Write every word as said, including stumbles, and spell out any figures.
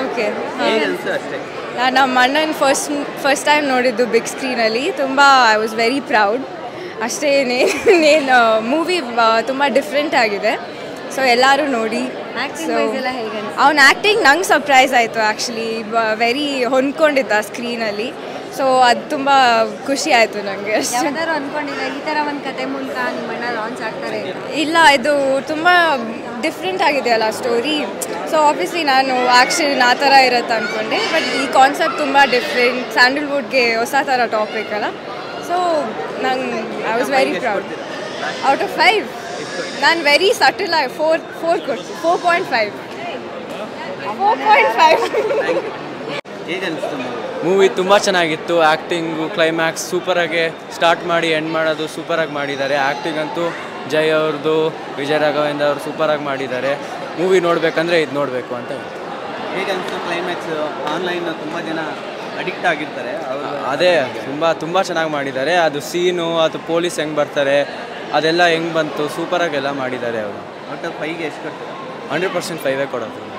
Okay ಹೇಗೆ ಅನ್ಸುತ್ತೆ ಅಷ್ಟೇ. ನಾನು ನಮ್ಮ ಅಣ್ಣನ ಫಸ್ಟ್ ಫಸ್ಟ್ ಟೈಮ್ ನೋಡಿದ್ದು ಬಿಗ್ ಸ್ಕ್ರೀನಲ್ಲಿ. ತುಂಬ ಐ ವಾಸ್ ವೆರಿ ಪ್ರೌಡ್ ಅಷ್ಟೇ. ಏನು ಮೂವಿ ತುಂಬ ಡಿಫ್ರೆಂಟ್ ಆಗಿದೆ, ಸೊ ಎಲ್ಲರೂ ನೋಡಿ. ಅವ್ನ ಆ್ಯಕ್ಟಿಂಗ್ ನಂಗೆ ಸರ್ಪ್ರೈಸ್ ಆಯಿತು ಆ್ಯಕ್ಚುಲಿ. ವೆರಿ ಹೊಂದ್ಕೊಂಡಿದ್ದ ಸ್ಕ್ರೀನಲ್ಲಿ, ಸೊ ಅದು ತುಂಬ ಖುಷಿ ಆಯಿತು ನನಗೆ. ಯಾವ್ದಾದ್ರು ಅಂದ್ಕೊಂಡಿಲ್ಲ ಈ ಥರ ಒಂದು ಕತೆ ಮೂಲಕ ನಿಮ್ಮಣ್ಣ ಲಾಂಚ್ ಆಗ್ತಾರೆ? ಇಲ್ಲ, ಇದು ತುಂಬ ಡಿಫ್ರೆಂಟ್ ಆಗಿದೆಯಲ್ಲ ಸ್ಟೋರಿ, ಸೊ ಆಬ್ವಿಯಸ್ಲಿ ನಾನು ಆ್ಯಕ್ಷನ್ ಆ ಥರ ಇರುತ್ತೆ ಅಂದ್ಕೊಂಡೆ. ಬಟ್ ಈ ಕಾನ್ಸೆಪ್ಟ್ ತುಂಬ ಡಿಫ್ರೆಂಟ್, ಸ್ಯಾಂಡಲ್ವುಡ್ಗೆ ಹೊಸ ಥರ ಟಾಪಿಕ್ ಅಲ್ಲ. ಸೊ ನಂಗೆ I was very proud. Out of five ನಾನು ವೆರಿ ಸಟಲ್ ಆಗಿ ಫೋರ್ ಫೋರ್ ಕೊಡ್ತೀನಿ. Four point five four point five ಹೇಗೆ ಅನಿಸ್ತು ಮೂವಿ? ತುಂಬ ಚೆನ್ನಾಗಿತ್ತು. ಆ್ಯಕ್ಟಿಂಗು, ಕ್ಲೈಮ್ಯಾಕ್ಸ್ ಸೂಪರಾಗಿ ಸ್ಟಾರ್ಟ್ ಮಾಡಿ ಎಂಡ್ ಮಾಡೋದು ಸೂಪರಾಗಿ ಮಾಡಿದ್ದಾರೆ. ಆ್ಯಕ್ಟಿಂಗ್ ಅಂತೂ ಜೈ ಅವ್ರದ್ದು, ವಿಜಯ್ ರಾಘವೇಂದ್ರ ಅವರು ಸೂಪರಾಗಿ ಮಾಡಿದ್ದಾರೆ. ಮೂವಿ ನೋಡಬೇಕಂದ್ರೆ ಇದು ನೋಡಬೇಕು ಅಂತ. ಹೇಗೆ ಅನಿಸ್ತು ಕ್ಲೈಮ್ಯಾಕ್ಸ್? ಆನ್ಲೈನ್ ತುಂಬ ಜನ ಅಡಿಕ್ಟ್ ಆಗಿರ್ತಾರೆ, ಅವರು ಅದೇ ತುಂಬ ತುಂಬ ಚೆನ್ನಾಗಿ ಮಾಡಿದ್ದಾರೆ. ಅದು ಸೀನು, ಅದು ಪೊಲೀಸ್ ಹೆಂಗೆ ಬರ್ತಾರೆ ಅದೆಲ್ಲ ಹೆಂಗೆ ಬಂತು, ಸೂಪರಾಗಿ ಎಲ್ಲ ಮಾಡಿದ್ದಾರೆ ಅವರು. ಒಟ್ಟು ಫೈವ್ಗೆ ಎಷ್ಟು ಕೊಡ್ತಾರೆ? ಹಂಡ್ರೆಡ್ ಪರ್ಸೆಂಟ್ ಫೈವೇ ಕೊಡೋದು.